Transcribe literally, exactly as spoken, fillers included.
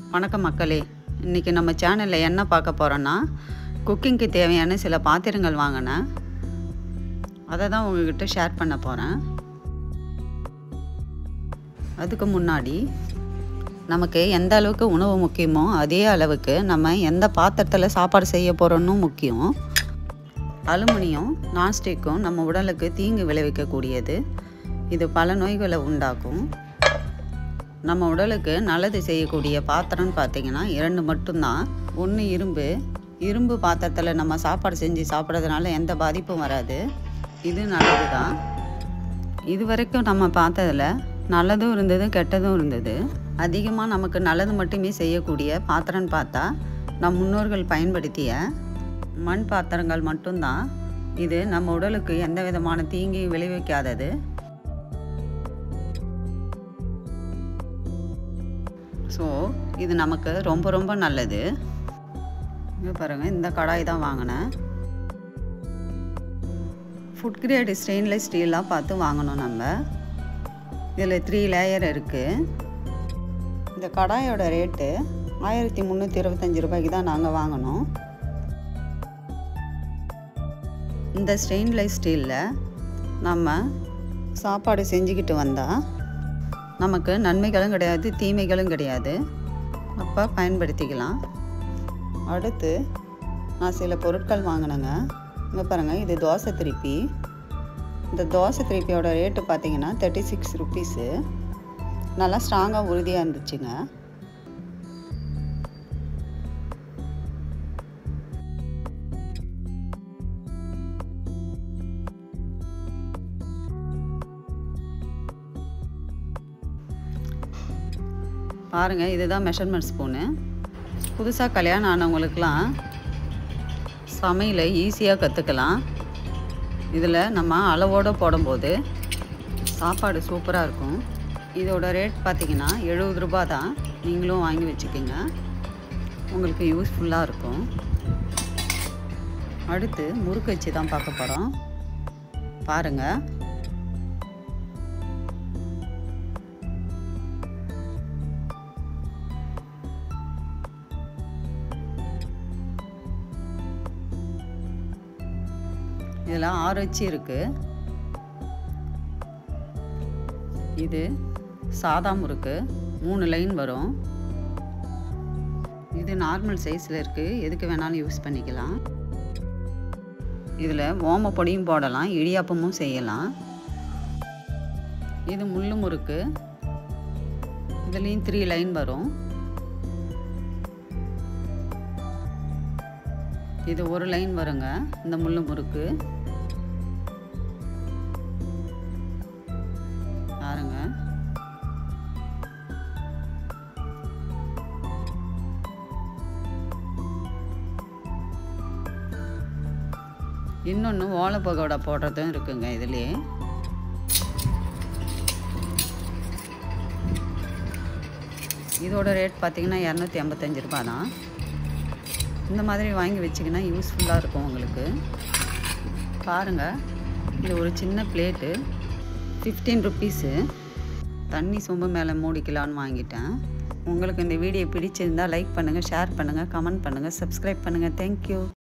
வணக்கம் மக்களே, இன்றைக்கி நம்ம சேனலில் என்ன பார்க்க போகிறோன்னா, குக்கிங்க்கு தேவையான சில பாத்திரங்கள் வாங்கினேன். அதை தான் உங்கள்கிட்ட ஷேர் பண்ண போகிறேன். அதுக்கு முன்னாடி நமக்கு எந்த அளவுக்கு உணவு முக்கியமோ அதே அளவுக்கு நம்ம எந்த பாத்திரத்தில் சாப்பாடு செய்ய போகிறோன்னு முக்கியம். அலுமினியம் நான்ஸ்டிக்கும் நம்ம உடலுக்கு தீங்கு விளைவிக்கக்கூடியது. இது பல நோய்களை உண்டாக்கும். நம்ம உடலுக்கு நல்லது செய்யக்கூடிய பாத்திரம்னு பார்த்திங்கன்னா இரண்டு மட்டும்தான். ஒன்று இரும்பு. இரும்பு பாத்திரத்தில் நம்ம சாப்பாடு செஞ்சு சாப்பிட்றதுனால எந்த பாதிப்பும் வராது. இது நல்லது தான். இது வரைக்கும் நம்ம பார்த்ததில் நல்லதும் இருந்தது, கெட்டதும் இருந்தது. அதிகமாக நமக்கு நல்லது மட்டுமே செய்யக்கூடிய பாத்திரம்னு பார்த்தா நம் முன்னோர்கள் பயன்படுத்திய மண் பாத்திரங்கள் மட்டும்தான். இது நம்ம உடலுக்கு எந்த விதமான தீங்கையும் விளைவிக்காதது. ஸோ இது நமக்கு ரொம்ப ரொம்ப நல்லது. இங்கே பாருங்கள், இந்த கடாய் தான் வாங்கினேன். ஃபுட் கிரேடு ஸ்டெயின்லெஸ் ஸ்டீலாக பார்த்து வாங்கணும் நம்ம. இதில் த்ரீ லேயர் இருக்குது. இந்த கடாயோட ரேட்டு ஆயிரத்தி முந்நூற்றி இருபத்தஞ்சி ரூபாய்க்கு தான் நாங்கள் வாங்கினோம். இந்த ஸ்டெயின்லெஸ் ஸ்டீலில் நம்ம சாப்பாடு செஞ்சுக்கிட்டு வந்தால் நமக்கு நன்மைகளும் கிடையாது, தீமைகளும் கிடையாது. அப்போ பயன்படுத்திக்கலாம். அடுத்து நான் சில பொருட்கள் வாங்கினேங்க. இங்கே பாருங்கள், இது தோசை திருப்பி. இந்த தோசை திருப்பியோட ரேட்டு பார்த்திங்கன்னா தேர்ட்டி சிக்ஸ் ருப்பீஸு. நல்லா ஸ்ட்ராங்காக உறுதியாக இருந்துச்சுங்க. பாருங்கள், இதுதான் மெஷர்மெண்ட் ஸ்பூனு. புதுசாக கல்யாணம் ஆனவங்களுக்கெலாம் சமையலை ஈஸியாக கற்றுக்கலாம். இதில் நம்ம அளவோடு போடும்போது சாப்பாடு சூப்பராக இருக்கும். இதோட ரேட் பார்த்திங்கன்னா எழுபது ரூபா தான். நீங்களும் வாங்கி வச்சுக்கோங்க, உங்களுக்கு யூஸ்ஃபுல்லாக இருக்கும். அடுத்து முறுக்கு வச்சு தான் பார்க்க போகிறோம். பாருங்கள், இதில் ஆறு அச்சு இருக்குது. இது சாதா முறுக்கு, மூணு லைன் வரும். இது நார்மல் சைஸில் இருக்குது, எதுக்கு வேணாலும் யூஸ் பண்ணிக்கலாம். இதில் ஓம பொடியும் போடலாம், இடியாப்பமும் செய்யலாம். இது முள்ளு முறுக்கு. இதுலேயும் த்ரீ லைன் வரும். இது ஒரு லைன் வருங்க, இந்த முள்ளு முறுக்கு. பாருங்க, இன்னொன்று ஓலை பகோடா போடுறதும் இருக்குங்க இதுலேயே. இதோட ரேட் பார்த்திங்கன்னா இரநூத்தி ஐம்பத்தஞ்சு ரூபா தான். இந்த மாதிரி வாங்கி வச்சிங்கன்னா யூஸ்ஃபுல்லாக இருக்கும் உங்களுக்கு. பாருங்கள், இது ஒரு சின்ன பிளேட்டு, ஃபிஃப்டீன் ருப்பீஸு. தண்ணி சொம்பு மேலே மூடிக்கலான்னு வாங்கிட்டேன். உங்களுக்கு இந்த வீடியோ பிடிச்சிருந்தால் லைக் பண்ணுங்கள், ஷேர் பண்ணுங்கள், கமெண்ட் பண்ணுங்கள், சப்ஸ்கிரைப் பண்ணுங்கள். தேங்க்யூ.